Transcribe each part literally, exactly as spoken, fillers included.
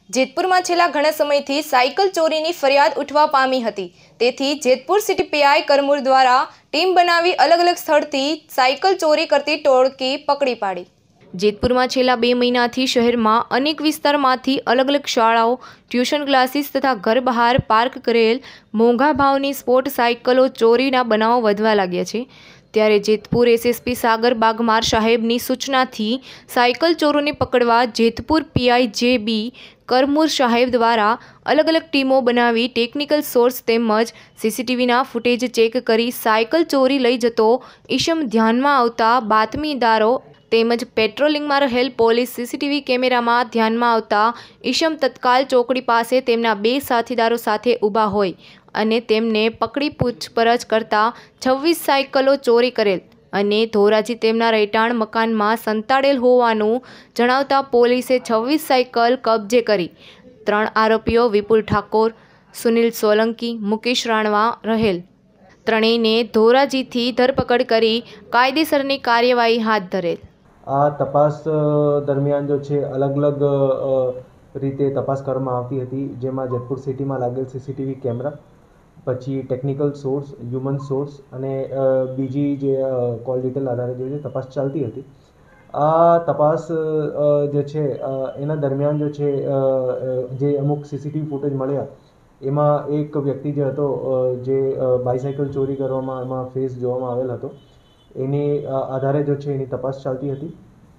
જેતપુરમાં છેલ્લા ઘણા સમયથી સાયકલ ચોરીની ફરિયાદ ઉઠવા પામી હતી। તેથી જેતપુર સિટી પીઆઈ કરમૂર દ્વારા ટીમ બનાવી અલગ અલગ સ્થળથી સાયકલ ચોરી કરતી ટોળકી પકડી પાડી। જેતપુરમાં છેલ્લા બે મહિનાથી શહેરમાં અનેક વિસ્તારમાંથી અલગ અલગ શાળાઓ, ટ્યુશન ક્લાસીસ તથા ઘર બહાર પાર્ક કરેલ મોંઘા ભાવની સ્પોર્ટ સાયકલો ચોરીના બનાવો વધવા લાગ્યા છે। ત્યારે જેતપુર એસએસપી સાગર બાગમાર સાહેબની સૂચનાથી સાયકલ ચોરોને પકડવા જેતપુર પીઆઈ જે બી કરમૂર સાહેબ દ્વારા અલગ અલગ ટીમો બનાવી ટેકનિકલ સોર્સ તેમજ સીસીટીવીના ફૂટેજ ચેક કરી સાયકલ ચોરી લઈ જતો ઈસમ ધ્યાનમાં આવતા બાતમીદારો તેમજ પેટ્રોલિંગમાં રહેલ પોલીસ સીસીટીવી કેમેરામાં ધ્યાનમાં આવતા ઈસમ તત્કાલ ચોકડી પાસે તેમના બે સાથીદારો સાથે ઊભા હોય અને તેમને પકડી પૂછપરછ કરતા છવ્વીસ સાયકલો ચોરી કરેલ અને ધોરાજી તેમના રહેઠાણ મકાનમાં સંતાડેલ હોવાનું જણાવતા પોલીસે છવ્વીસ સાયકલ કબજે કરી ત્રણ આરોપીઓ વિપુલ ઠાકોર, સુનિલ સોલંકી, મુકેશ રાણવા રહેલ ત્રણેયને ધોરાજીથી ધરપકડ કરી કાયદેસરની કાર્યવાહી હાથ ધરેલ। આ તપાસ દરમિયાન જો છે અલગ અલગ રીતે તપાસ કરવામાં આવતી હતી, જેમાં જેતપુર સિટીમાં લાગેલ સીસીટીવી કેમેરા, પછી ટેકનિકલ સોર્સ, હ્યુમન સોર્સ અને બીજી જે કોલ ડિટેલ આધારે જે તપાસ ચાલતી હતી। આ તપાસ જે છે એના દરમિયાન જો છે જે અમુક સીસીટીવી ફૂટેજ મળ્યા એમાં એક વ્યક્તિ જે હતો જે બાયસાયકલ ચોરી કરવામાં એમાં ફેસ જોવામાં આવેલ હતો, એની આધારે જો છે એની તપાસ ચાલતી હતી।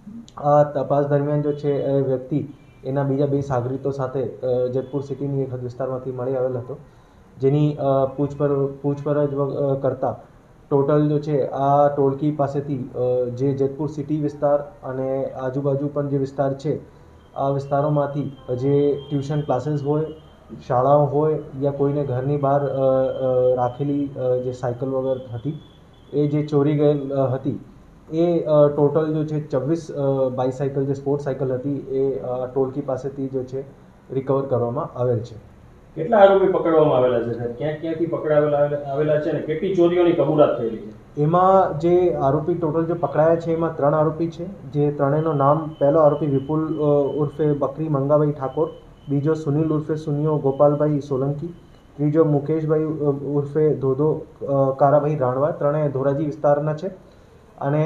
આ તપાસ દરમિયાન જો છે એ વ્યક્તિ એના બીજા બે સાગરીતો સાથે જેતપુર સિટીની એક હદ વિસ્તારમાંથી મળી આવેલ હતો, જેની પૂછપર પૂછપરછ કરતા ટોટલ જો છે આ ટોળકી પાસેથી જે જેતપુર સિટી વિસ્તાર અને આજુબાજુ પણ જે વિસ્તાર છે આ વિસ્તારોમાંથી જે ટ્યુશન ક્લાસીસ હોય, શાળાઓ હોય યા કોઈને ઘરની બહાર રાખેલી જે સાયકલ વગર હતી એ જે ચોરી ગયેલ હતી એ ટોટલ જો છે છવ્વીસ બાયસાયકલ જે સ્પોર્ટ સાયકલ હતી એ ટોળકી પાસેથી જો છે રિકવર કરવામાં આવેલ છે। કેટલા આરોપી પકડવામાં આવેલા છે સાહેબ? ક્યાં ક્યાંથી પકડાવેલા આવેલા છે અને કેટલી ચોરીઓની કબૂલાત થયેલી છે? એમાં જે આરોપી ટોટલ જે પકડાયા છે એમાં ત્રણ આરોપી છે, જે ત્રણેયનું નામ પહેલો આરોપી વિપુલ ઉર્ફે બકરી મંગાભાઈ ઠાકોર, બીજો સુનિલ ઉર્ફે સુનિયો ગોપાલભાઈ સોલંકી, ત્રીજો મુકેશભાઈ ઉર્ફે ધોધો કારાભાઈ રાણવા, ત્રણેય ધોરાજી વિસ્તારના છે અને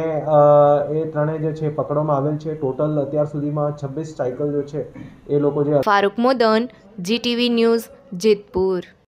એ ત્રણેય જે છે પકડવામાં આવેલ છે। ટોટલ અત્યાર સુધીમાં છવ્વીસ સાયકલ જો છે એ લોકો જે ફારૂક મોદન, જીટીવી ન્યૂઝ, જેતપુર।